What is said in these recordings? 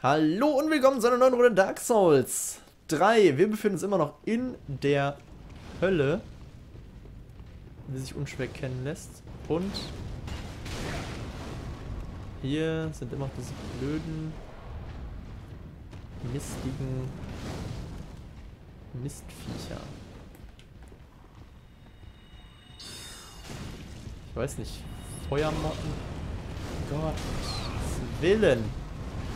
Hallo und willkommen zu einer neuen Runde Dark Souls 3. Wir befinden uns immer noch in der Hölle, wie sich unschwer kennen lässt. Und hier sind immer noch diese blöden, mistigen Mistviecher. Ich weiß nicht, Feuermotten? Gottes Willen!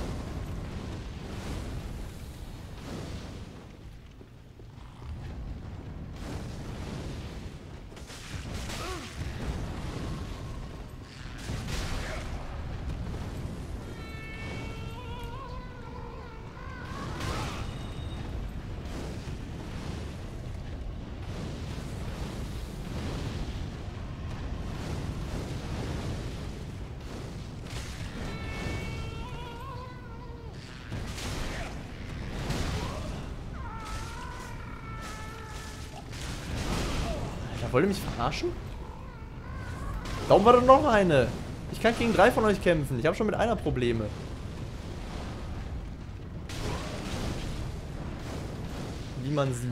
Wollt ihr mich verarschen? Da oben war doch noch eine. Ich kann gegen 3 von euch kämpfen. Ich habe schon mit einer Probleme. Wie man sieht.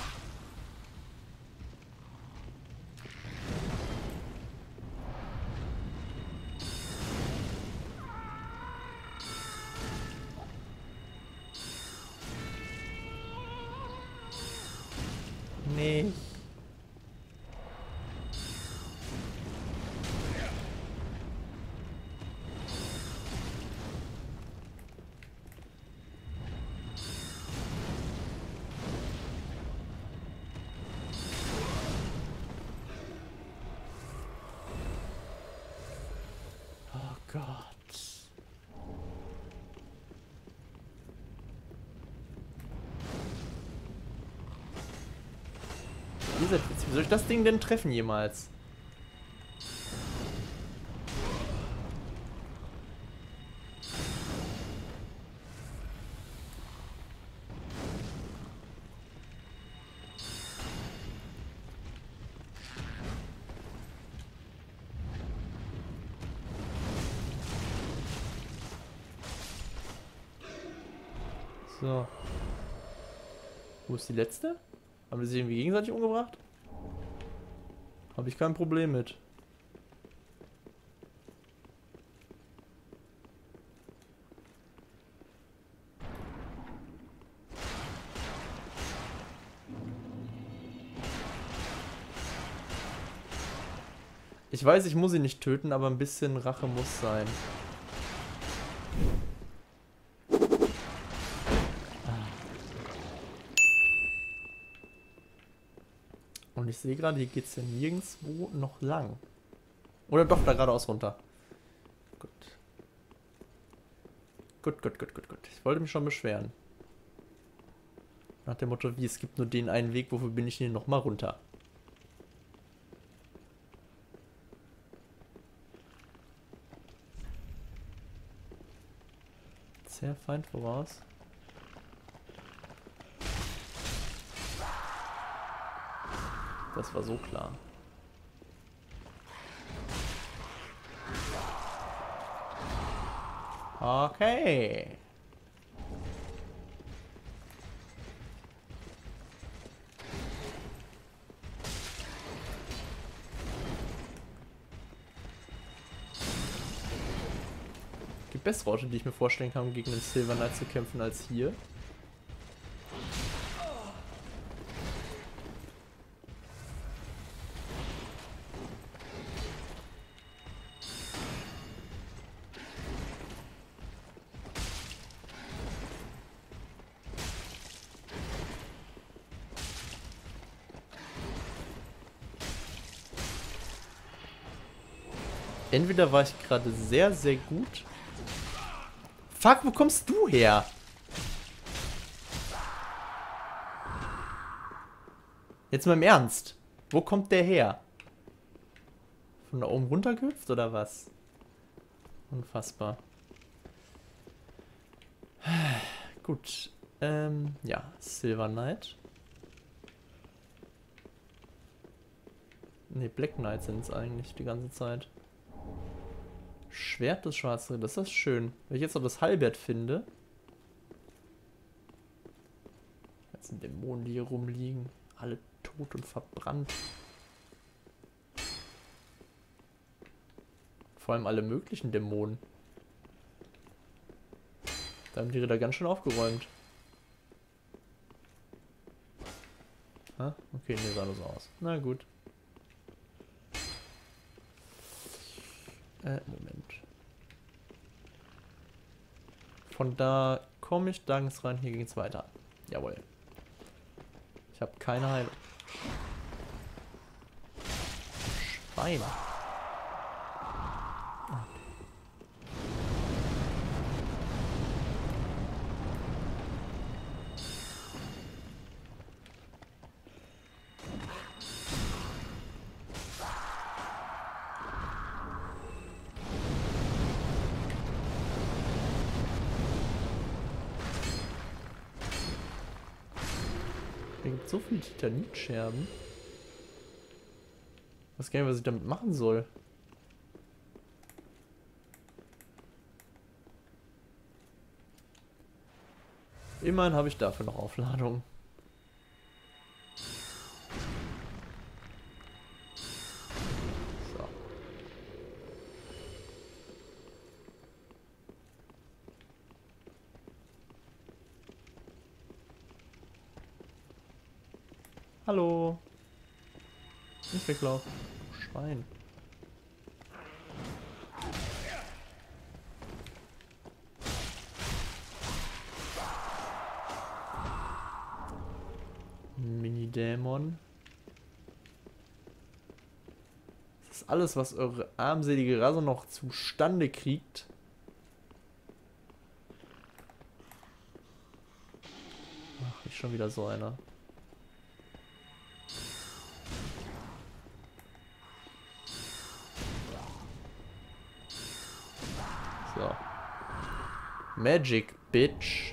Nee. Gott. Wie soll ich das Ding denn treffen jemals? So. Wo ist die letzte? Haben wir sie irgendwie gegenseitig umgebracht? Habe ich kein Problem mit. Ich weiß, ich muss sie nicht töten, aber ein bisschen Rache muss sein. Und ich sehe gerade, hier geht es ja nirgendwo noch lang. Oder doch, da geradeaus runter. Gut. Gut. Ich wollte mich schon beschweren. Nach dem Motto, wie, es gibt nur den einen Weg, wofür bin ich denn nochmal runter? Sehr Feind voraus. Das war so klar. Okay. Es gibt bessere Orte, die ich mir vorstellen kann, um gegen den Silver Knight zu kämpfen, als hier. Entweder war ich gerade sehr, sehr gut. Fuck, wo kommst du her? Jetzt mal im Ernst. Wo kommt der her? Von da oben runtergehüpft oder was? Unfassbar. Gut. Ja, Silver Knight. Ne, Black Knight sind es eigentlich die ganze Zeit. Schwert des Schwarzen, das ist schön. Wenn ich jetzt noch das Halberd finde. ganzen Dämonen, die hier rumliegen. Alle tot und verbrannt. Vor allem alle möglichen Dämonen. Da haben die Ritter ganz schön aufgeräumt. Ha? Okay, nee, sah nur so aus. Na gut. Moment. Von da komme ich danks rein. Hier ging es weiter. Jawohl. Ich habe keine Heilung. Schwein. Hier gibt so viele Titanitscherben. Ich weiß gar nicht, was ich damit machen soll. Immerhin habe ich dafür noch Aufladung. So. Hallo. Nicht weglaufen. Schwein. Mini-Dämon. Das ist alles, was eure armselige Rasse noch zustande kriegt. Ach, ist schon wieder so einer. So. Magic, Bitch.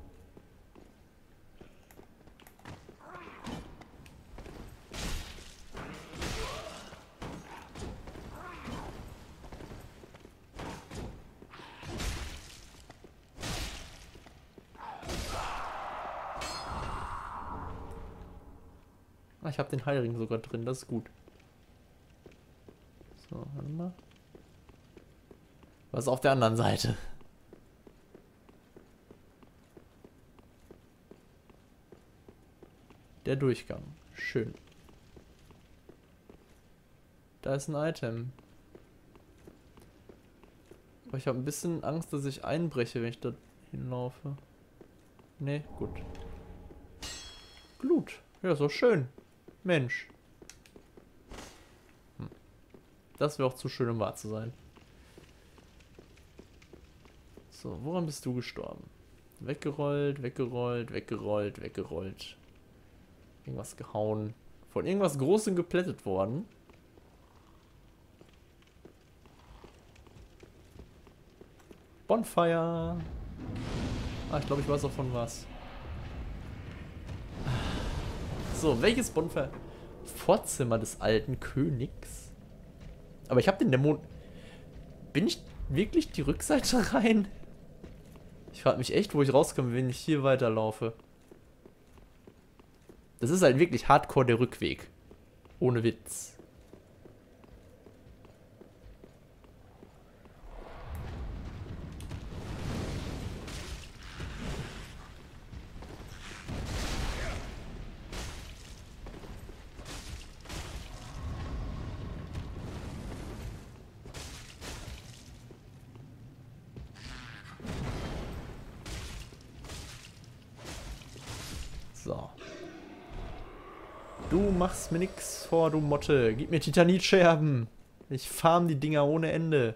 Ah, ich habe den Heilring sogar drin, das ist gut. So, warte mal. Was ist auf der anderen Seite? Der Durchgang. Schön. Da ist ein Item. Aber ich habe ein bisschen Angst, dass ich einbreche, wenn ich da hinlaufe. Nee, gut. Glut. Ja, ist doch schön. Mensch. Das wäre auch zu schön, um wahr zu sein. So, woran bist du gestorben? Weggerollt, weggerollt, weggerollt, weggerollt. Irgendwas gehauen. Von irgendwas Großem geplättet worden. Bonfire. Ah, ich glaube, ich weiß auch von was. So, welches Bonfire? Vorzimmer des alten Königs. Aber ich habe den Dämon... Bin ich wirklich die Rückseite rein? Ich frage mich echt, wo ich rauskomme, wenn ich hier weiterlaufe. Das ist halt wirklich hardcore der Rückweg. Ohne Witz. So. Du machst mir nix vor, du Motte. Gib mir Titanitscherben. Ich farm die Dinger ohne Ende.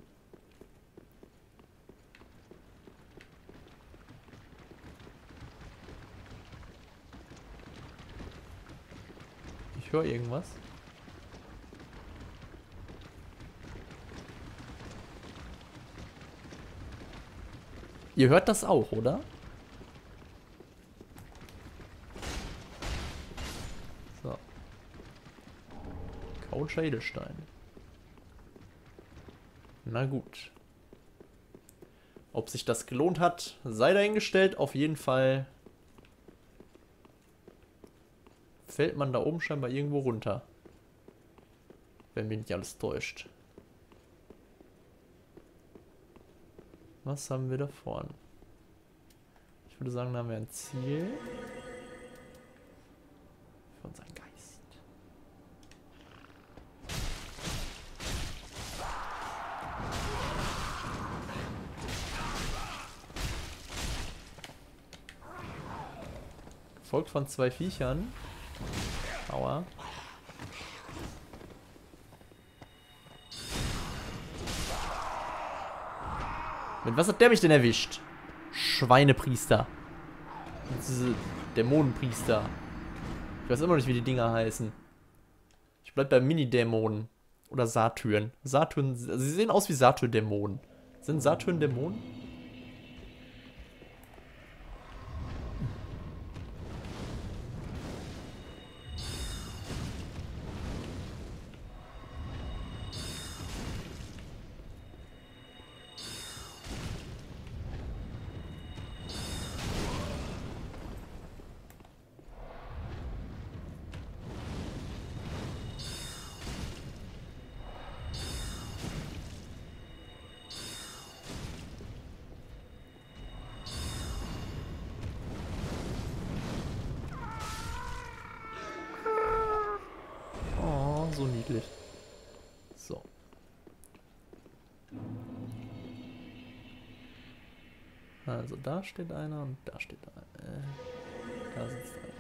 Ich höre irgendwas. Ihr hört das auch, oder? So. Coucher Edelstein. Na gut. Ob sich das gelohnt hat, sei dahingestellt. Auf jeden Fall fällt man da oben scheinbar irgendwo runter. Wenn mich nicht alles täuscht. Was haben wir da vorne? Ich würde sagen, da haben wir ein Ziel. Für unseren Geist. Gefolgt von 2 Viechern. Aua. Mit was hat der mich denn erwischt? Schweinepriester. Diese Dämonenpriester. Ich weiß immer noch nicht, wie die Dinger heißen. Ich bleib bei Mini-Dämonen. Oder Satyren. Satyren, sie sehen aus wie Satyr-Dämonen. Sind Satyren Dämonen? So niedlich. So. Also da steht einer und da steht einer. Da sitzt einer.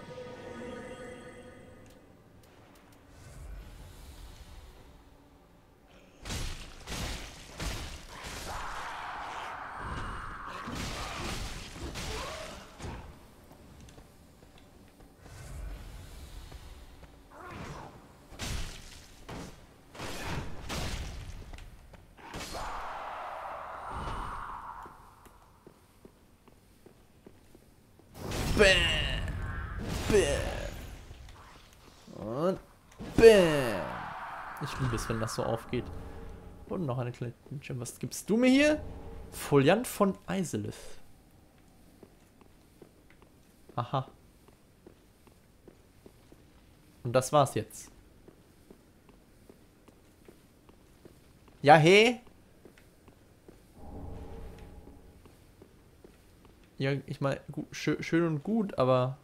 Bäm. Bäm. Und bäm. Ich liebe es, wenn das so aufgeht. Und noch eine kleine Bildschirm. Was gibst du mir hier? Foliant von Isilith. Aha. Und das war's jetzt. Ja, hey. Ja, ich meine, schön und gut, aber...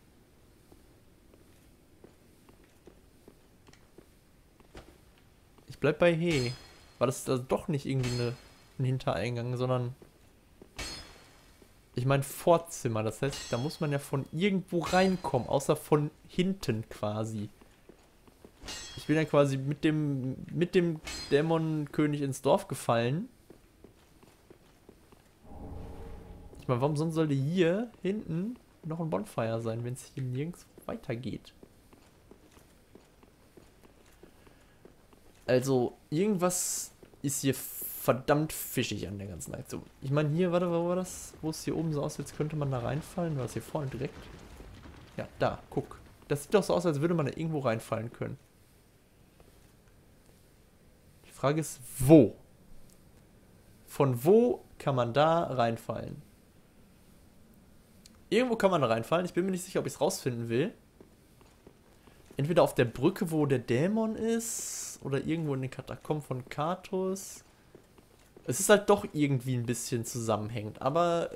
Ich bleib bei He. War das also doch nicht irgendwie ein Hintereingang, sondern... Ich meine Vorzimmer, das heißt, da muss man ja von irgendwo reinkommen, außer von hinten quasi. Ich bin ja quasi mit dem Dämonenkönig ins Dorf gefallen. Ich meine, warum sonst sollte hier hinten noch ein Bonfire sein, wenn es hier nirgends weitergeht? Also, irgendwas ist hier verdammt fischig an der ganzen Aktion. Ich meine, hier, warte, wo war das? Wo es hier oben so aussieht, als könnte man da reinfallen. War das hier vorne direkt? Ja, da, guck. Das sieht doch so aus, als würde man da irgendwo reinfallen können. Die Frage ist, wo? Von wo kann man da reinfallen? Irgendwo kann man da reinfallen. Ich bin mir nicht sicher, ob ich es rausfinden will. Entweder auf der Brücke, wo der Dämon ist, oder irgendwo in den Katakomben von Katos. Es ist halt doch irgendwie ein bisschen zusammenhängend. Aber,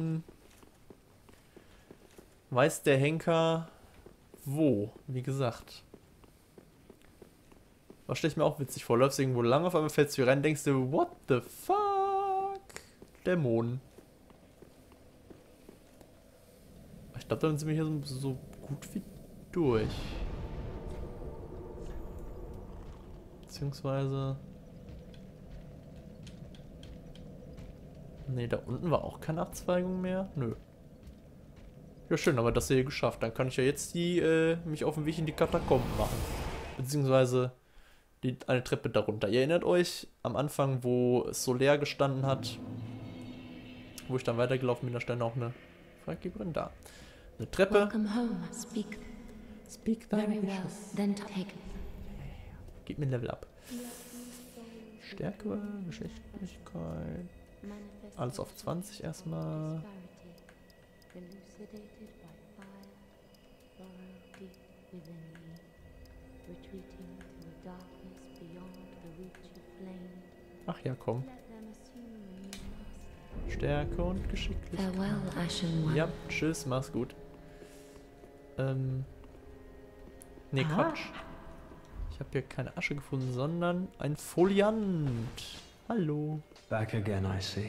weiß der Henker wo? Wie gesagt. Was stelle ich mir auch witzig vor. Läufst irgendwo lang, auf einmal fällst du hier rein, denkst du, what the fuck? Dämonen. Ich glaube, dann sind wir hier so gut wie durch. Beziehungsweise... Ne, da unten war auch keine Abzweigung mehr. Nö. Ja, schön, aber das hier geschafft. Dann kann ich ja jetzt mich auf den Weg in die Katakomben machen. Beziehungsweise eine Treppe darunter. Ihr erinnert euch am Anfang, wo es so leer gestanden hat, wo ich dann weitergelaufen bin, da stand auch eine Freigeberin da. Eine Treppe. Speak thy wishes. Gib mir ein Level up. Stärke, Geschicklichkeit. Alles auf 20 erstmal. within me, retreating to a darkness beyond the reach of flame. Ach ja, komm. Let them assume a new master. Stärke und Geschicklichkeit. Farewell, Ashen One. Ja, tschüss, mach's gut. Nee, Quatsch. Ich habe hier keine Asche gefunden, sondern ein Foliant. Hallo. Back again, I see.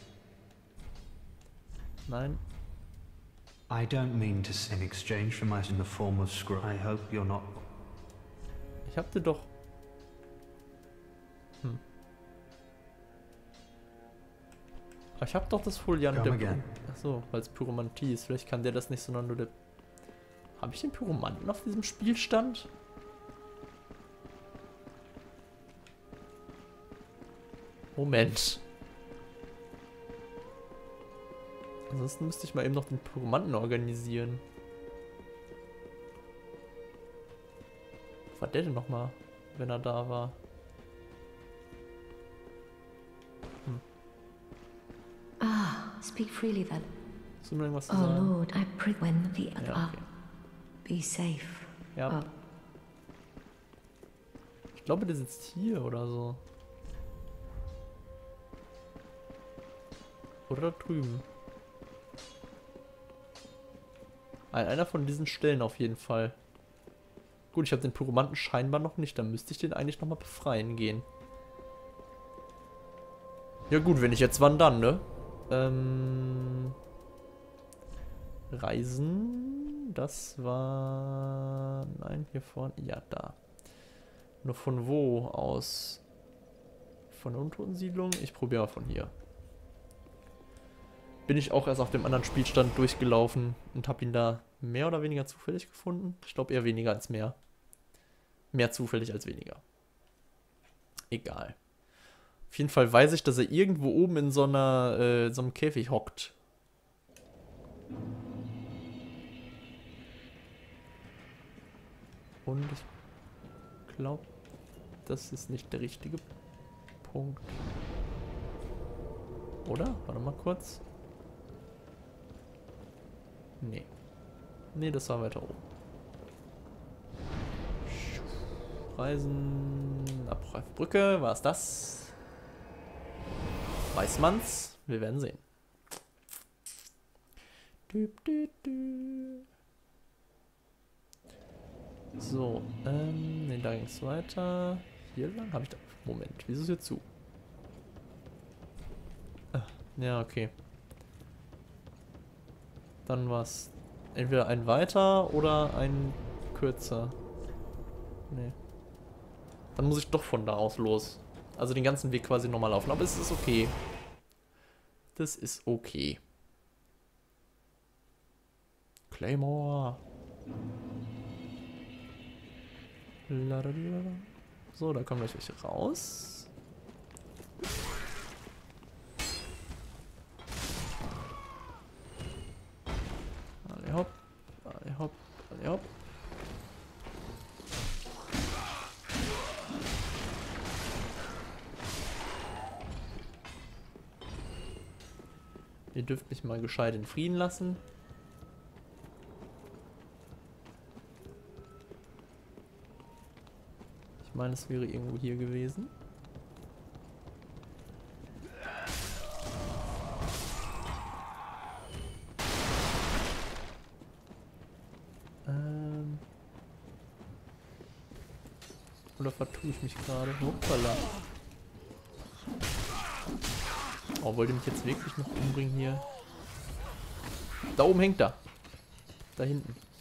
Nein. I don't mean to in exchange for my in the form of scroll. I hope you're not. Ich hab dir doch... Ich hab doch das Foliant Come der... again. Achso, weil es Pyromantie ist. Vielleicht kann der das nicht, sondern nur der... Habe ich den Pyromanten auf diesem Spielstand? Moment. Ansonsten müsste ich mal eben noch den Pyromanten organisieren. Was war der denn nochmal, wenn er da war? Speak freely then. Hast du mir irgendwas zu Oh sagen? Lord, I pray when the Ja, okay. be safe. Ja. Oh. Ich glaube, der sitzt hier oder so. Oder da drüben. An einer von diesen Stellen auf jeden Fall. Gut, ich habe den Pyromanten scheinbar noch nicht. Dann müsste ich den eigentlich nochmal befreien gehen. Ja gut, wenn ich jetzt wandern, ne? Reisen. Das war... Nein, hier vorne. Ja, da. Nur von wo aus? Von der Untotensiedlung? Ich probiere mal von hier. Bin ich auch erst auf dem anderen Spielstand durchgelaufen und habe ihn da mehr oder weniger zufällig gefunden. Ich glaube eher weniger als mehr. Mehr zufällig als weniger. Egal. Auf jeden Fall weiß ich, dass er irgendwo oben in so einem Käfig hockt. Und ich glaube, das ist nicht der richtige Punkt. Oder? Warte mal kurz. Nee. Nee, das war weiter oben. Reisen. Abreifbrücke. War es das? Weiß man's? Wir werden sehen. So, nee, da ging's weiter. Hier lang habe ich da. Moment, wieso ist hier zu? Ja, okay. Dann war's entweder ein weiter oder ein kürzer. Nee. Dann muss ich doch von da aus los. Also den ganzen Weg quasi nochmal laufen. Aber es ist okay. Das ist okay. Claymore. Lalalala. So, da kommen gleich welche raus. Alle hopp, alle hopp, alle hopp. Ihr dürft mich mal gescheit in Frieden lassen. Ich meine, es wäre irgendwo hier gewesen. Oder vertue ich mich gerade? Hoppala. Oh, wollt ihr mich jetzt wirklich noch umbringen hier? Da oben hängt er. Da hinten.